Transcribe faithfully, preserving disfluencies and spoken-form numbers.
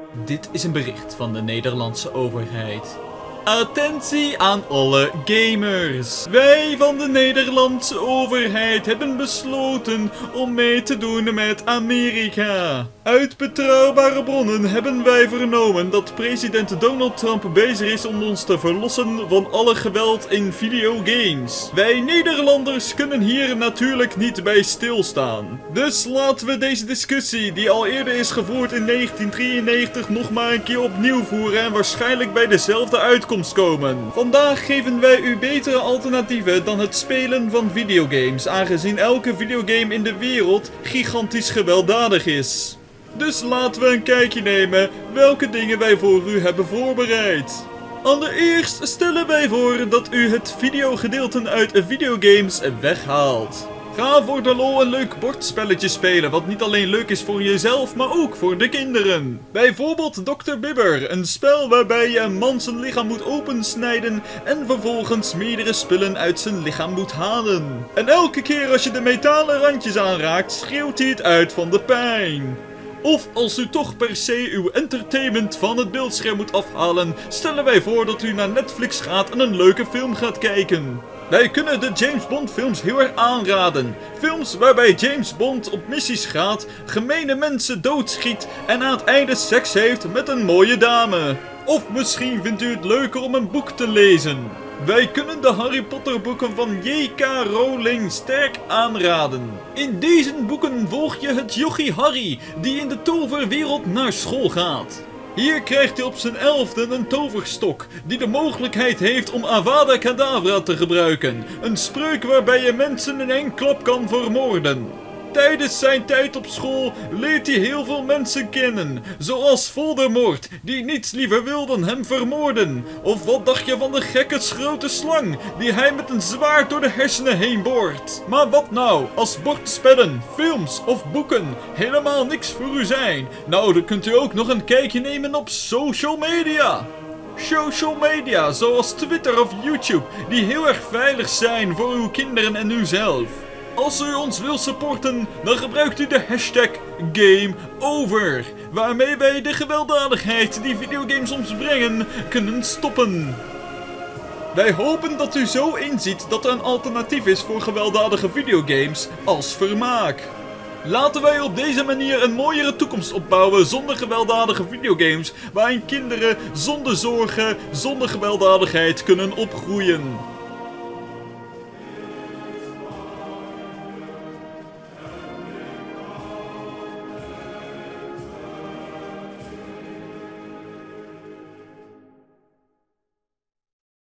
Dit is een bericht van de Nederlandse overheid. Attentie aan alle gamers. Wij van de Nederlandse overheid hebben besloten om mee te doen met Amerika. Uit betrouwbare bronnen hebben wij vernomen dat president Donald Trump bezig is om ons te verlossen van alle geweld in videogames. Wij Nederlanders kunnen hier natuurlijk niet bij stilstaan. Dus laten we deze discussie, die al eerder is gevoerd in negentien drieënnegentig, nog maar een keer opnieuw voeren en waarschijnlijk bij dezelfde uitkomst komen. Vandaag geven wij u betere alternatieven dan het spelen van videogames, aangezien elke videogame in de wereld gigantisch gewelddadig is. Dus laten we een kijkje nemen welke dingen wij voor u hebben voorbereid. Allereerst stellen wij voor dat u het videogedeelte uit videogames weghaalt. Ga voor de lol een leuk bordspelletje spelen, wat niet alleen leuk is voor jezelf, maar ook voor de kinderen. Bijvoorbeeld dokter Bibber, een spel waarbij je een man zijn lichaam moet opensnijden en vervolgens meerdere spullen uit zijn lichaam moet halen. En elke keer als je de metalen randjes aanraakt, schreeuwt hij het uit van de pijn. Of als u toch per se uw entertainment van het beeldscherm moet afhalen, stellen wij voor dat u naar Netflix gaat en een leuke film gaat kijken. Wij kunnen de James Bond films heel erg aanraden. Films waarbij James Bond op missies gaat, gemene mensen doodschiet en aan het einde seks heeft met een mooie dame. Of misschien vindt u het leuker om een boek te lezen. Wij kunnen de Harry Potter boeken van J K Rowling sterk aanraden. In deze boeken volg je het jochie Harry, die in de toverwereld naar school gaat. Hier krijgt hij op zijn elfde een toverstok, die de mogelijkheid heeft om Avada Kedavra te gebruiken. Een spreuk waarbij je mensen in één klap kan vermoorden. Tijdens zijn tijd op school leert hij heel veel mensen kennen, zoals Voldemort, die niets liever wil dan hem vermoorden. Of wat dacht je van de gekke grote slang, die hij met een zwaard door de hersenen heen boort? Maar wat nou, als bordspellen, films of boeken helemaal niks voor u zijn? Nou, dan kunt u ook nog een kijkje nemen op social media. Social media, zoals Twitter of YouTube, die heel erg veilig zijn voor uw kinderen en uzelf. Als u ons wilt supporten, dan gebruikt u de hashtag GameOver, waarmee wij de gewelddadigheid die videogames soms brengen, kunnen stoppen. Wij hopen dat u zo inziet dat er een alternatief is voor gewelddadige videogames als vermaak. Laten wij op deze manier een mooiere toekomst opbouwen zonder gewelddadige videogames, waarin kinderen zonder zorgen, zonder gewelddadigheid kunnen opgroeien.